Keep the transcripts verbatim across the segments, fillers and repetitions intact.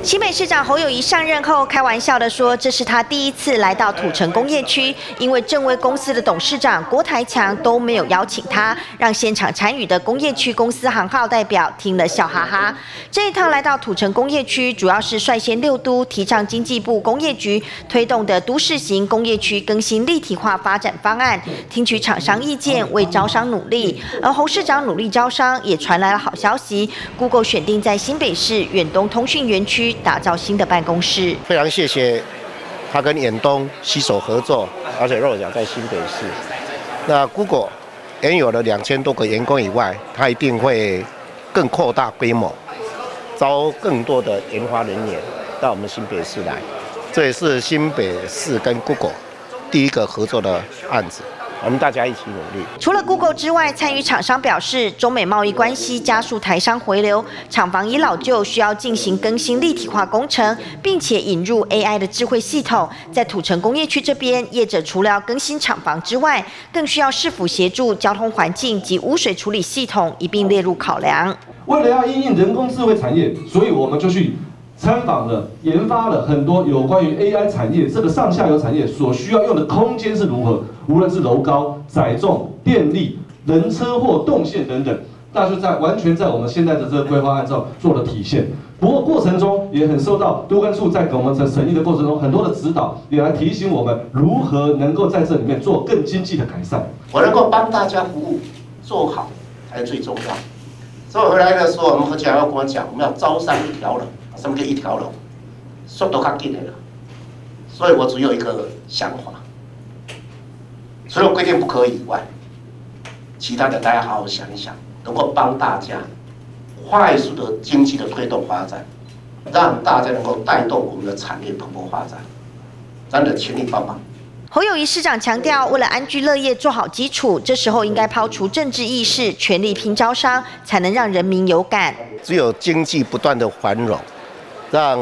新北市长侯友宜上任后，开玩笑地说，这是他第一次来到土城工业区，因为正威公司的董事长郭台强都没有邀请他，让现场参与的工业区公司行号代表听了笑哈哈。这一趟来到土城工业区，主要是率先六都提倡经济部工业局推动的都市型工业区更新立体化发展方案，听取厂商意见，为招商努力。而侯市长努力招商，也传来了好消息 ，Google 选定在新北市远东通讯园区 打造新的办公室， 非常谢谢他跟远东携手合作，而且落脚在新北市。那 Google 原有了两千多个员工以外，它一定会更扩大规模，招更多的研发人员到我们新北市来。这也是新北市跟 Google 第一个合作的案子。 我们大家一起努力。 除了 Google 之外，参与厂商表示，中美贸易关系加速台商回流，厂房已老旧，需要进行更新立体化工程，并且引入 A I 的智慧系统。在土城工业区这边，业者除了要更新厂房之外，更需要市府协助交通环境及污水处理系统一并列入考量。 为了要因应人工智慧产业，所以我们就去 参访了、研发了很多有关于 A I 产业这个上下游产业所需要用的空间是如何，无论是楼高、载重、电力、人车或动线等等，那就在完全在我们现在的这个规划按照做了体现。不过过程中也很受到都更处在给我们在审议的过程中很多的指导，也来提醒我们如何能够在这里面做更经济的改善。 我能够帮大家服务做好才是最重要。所以回来的时候，我们何强要跟我讲，我们要招商一条龙。 什么叫一条龙？速度较紧的了，所以我只有一个想法，除了规定不可以以外，其他的大家好好想一想，能够帮大家快速的经济的推动发展，让大家能够带动我们的产业蓬勃发展，真的全力帮忙。 侯友宜市长强调，为了安居乐业做好基础，这时候应该抛除政治意识，全力拼招商，才能让人民有感。 只有经济不断的繁荣， 让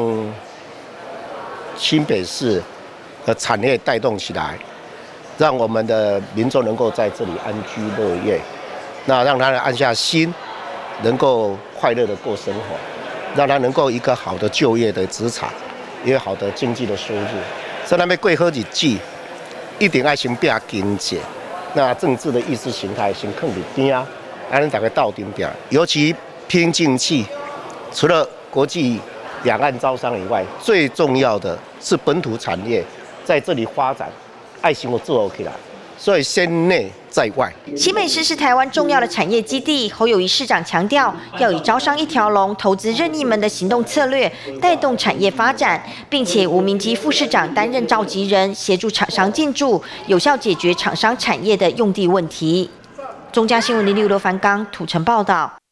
新北市的产业带动起来，让我们的民众能够在这里安居乐业，那让他安下心，能够快乐的过生活，让他能够一个好的就业的职场，一个好的经济的收入。所以咱要过好日子，一定要先拼经济，那政治的意识形态先放在边啊，让大家斗阵拼，尤其拼经济，除了国际 两岸招商以外，最重要的是本土产业在这里发展，爱心我做起来，所以先内在外。 新北市是台湾重要的产业基地，侯友宜市长强调，要以招商一条龙、投资任意门的行动策略，带动产业发展，并且吴明基副市长担任召集人，协助厂商进驻，有效解决厂商产业的用地问题。中嘉新闻零六刘凡刚土城报道。